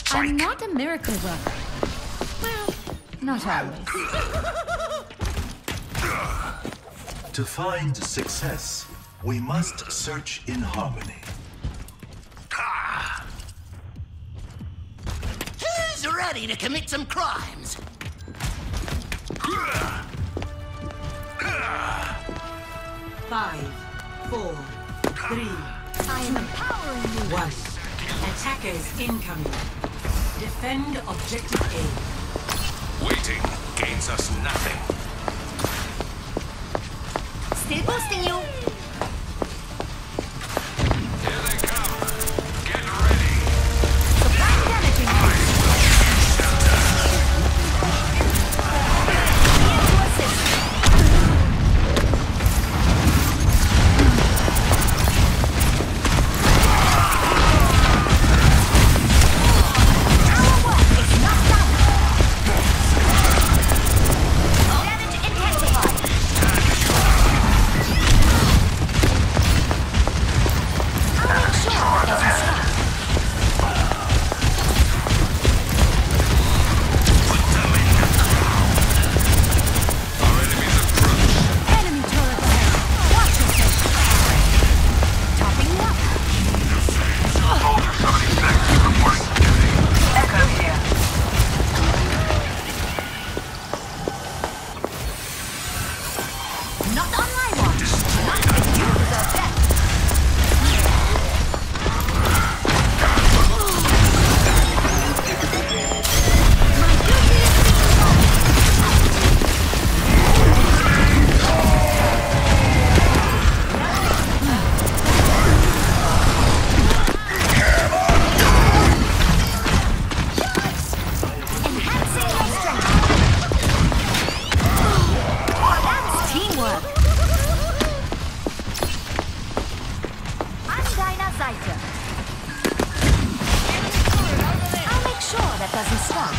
I'm not a miracle worker. Well, not always. To find success, we must search in harmony. Who's ready to commit some crimes? 5, 4, 3, I am empowering you. 1. Attackers incoming. Defend objective A. Waiting gains us nothing. Still boosting you. Here they come. Get ready. Supply damaging you. Here to assist. Our work is not done. Damage intensified. I'll make sure it doesn't stop. Our enemies approach. Enemy turret ahead. Watch yourself. Topping you up. Soldier 76 reporting for duty. Echo here. Not on my watch. Not if you deserve death. My duty is enhancing your strength. That's teamwork. I'm Dinah Zeiter. I'll make sure that doesn't stop.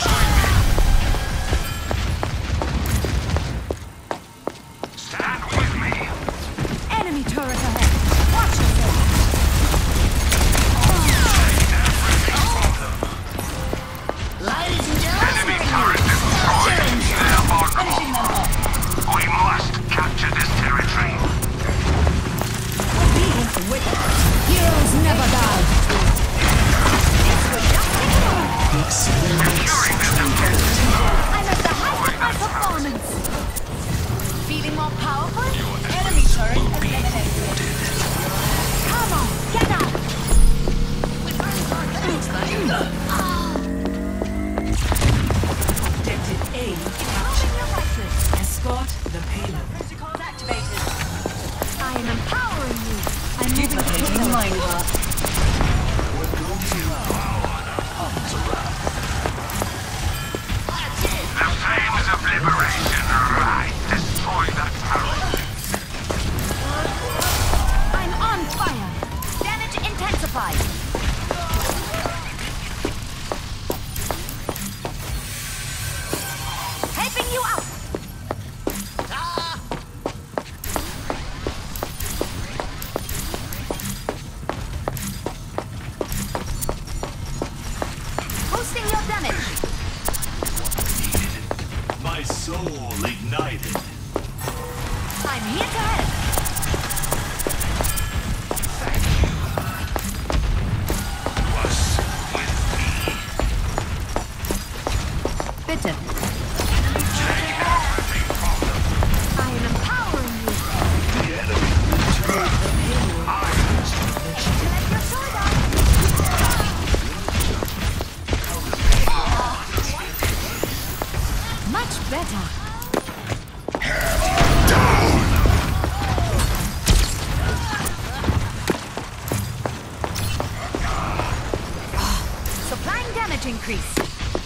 Stand with me. Enemy turret ahead. Watch yourself. Ladies and gentlemen, Enemy turret destroyed. Therefore, finishing them off. we must capture this territory. Obedience with heroes never die. This was just beginning. Securing this objective. I'm at the height of my performance. Feeling more powerful? Enemy turret eliminated. Come on, get out. Objective A captured. Escort the payload. Protocols activated. I am empowering you. I'm moving to the line up. The flames of liberation. Right. Destroy that turret. I'm on fire. Damage intensified. Helping you out. Boosting your damage. My soul ignited. I'm here to help. Was with me. Bitte. Take everything from them. I am empowering you. The enemy Let your sword out. Much better. Supplying damage increase.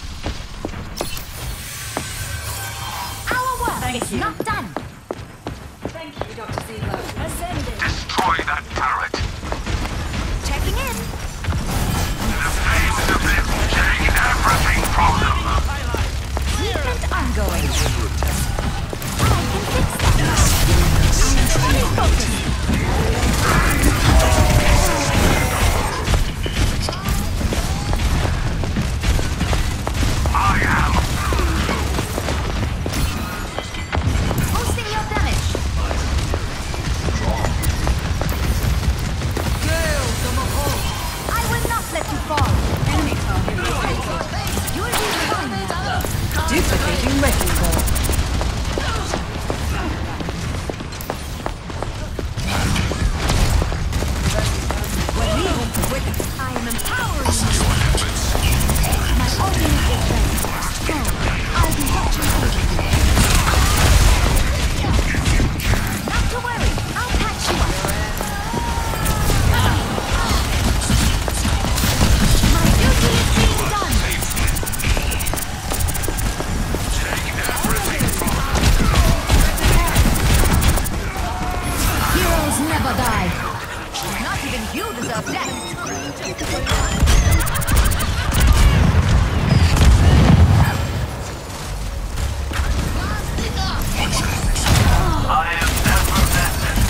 Our work is not done. Thank you, Dr. Ziegler. Ascending. Destroy that turret. Checking in. The flames of liberation. Take everything from them. Treatment ongoing. I can fix that. Fully focused. wrecking ball. I am empowering you. My audience is ready. Go. I'll be watching over you. Not to worry. I'll patch you up. My duty is being done. Heroes never die. Not even you deserve death. I am never vested.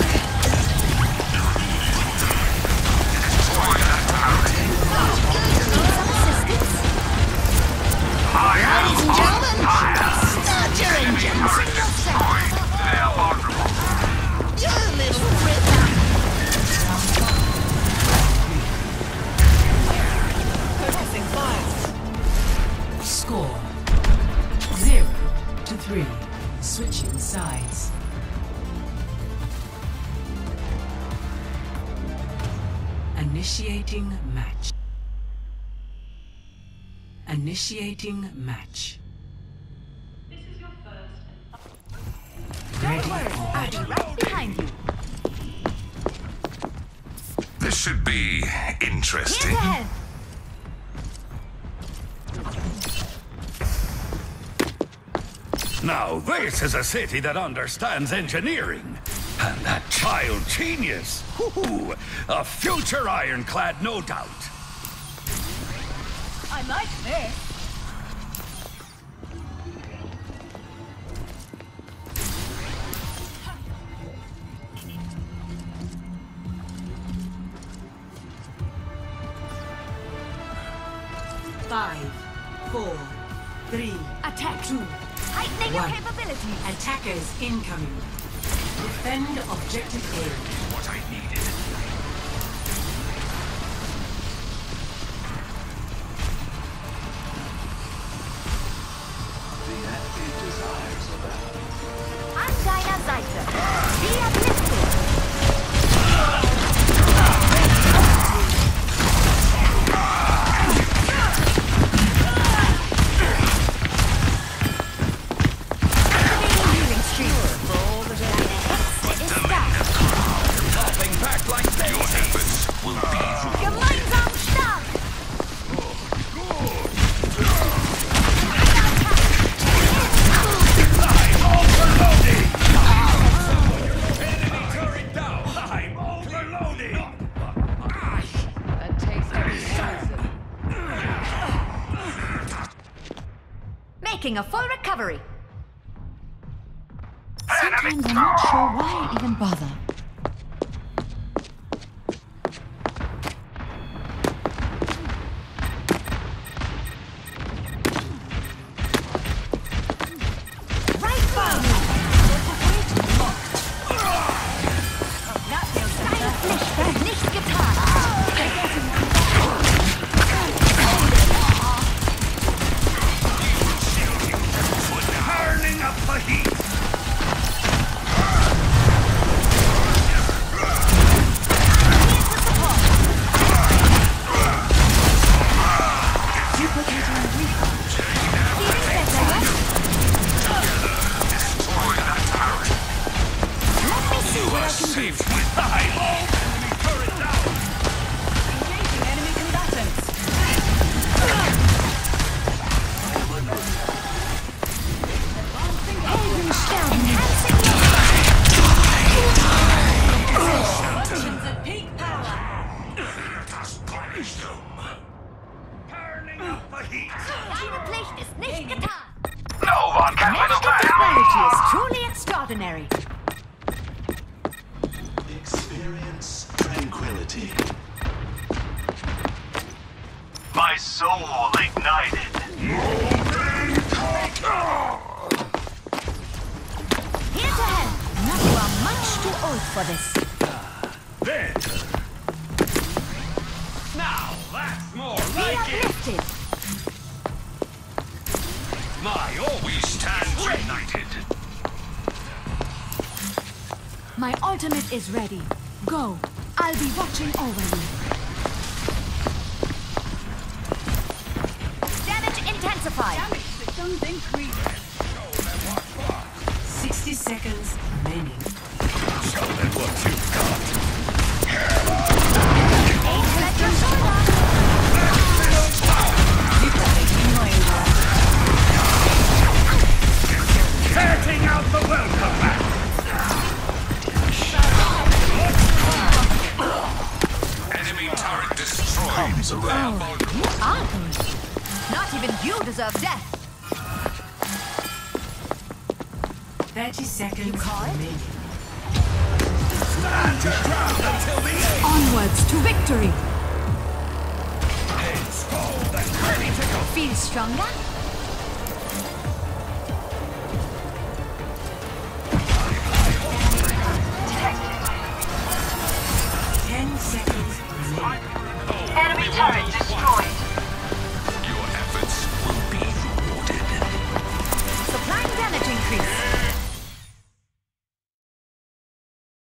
Destroy that turret. Ladies and gentlemen, start your engines. They are vulnerable. You little ripper. Score 0-3. Switching sides. Initiating match. Initiating match. Don't worry. I'll be right behind you. This should be interesting. Here's ahead. Now this is a city that understands engineering. And that child genius. Ooh, a future ironclad, no doubt. I like this. Five, four, three, Attack. 2. Heightening your One. capabilities. Attackers incoming. Defend objective A. What I needed. The enemy desires a battle. I'm Dinah Zeitler. Be uplifted. Healing streak. Dropping back like this. Your efforts will be Gemeinsam stark. I'm overloading! Enemy turret down! I'm overloading! Making a full recovery. Sometimes I'm not sure why I even bother. Right for me. Dein Pflicht nicht getan. Turning up the heat! Safe with the high-low! Enemy turret down! Engaging enemy combatants. Options at peak power. Let us punish them. Turning up the heat! Deine Pflicht ist nicht getan. No one can Medical technology is truly extraordinary. Experience tranquility. My soul ignited. Here to help. Now you are much too old for this. Then! Now that's more Be like it! uplifted. We stand united. My ultimate is ready. Go. I'll be watching over you. Damage intensified. Damage systems increased. 60 seconds remaining. Show them what you've got. Let your sword up. Setting out the welcome mat. Enemy turret destroyed. Comes around. Not even you deserve death. 30 seconds remaining. Stand your ground until the end. Onwards to victory. Heads cold and ready to go. Feel stronger?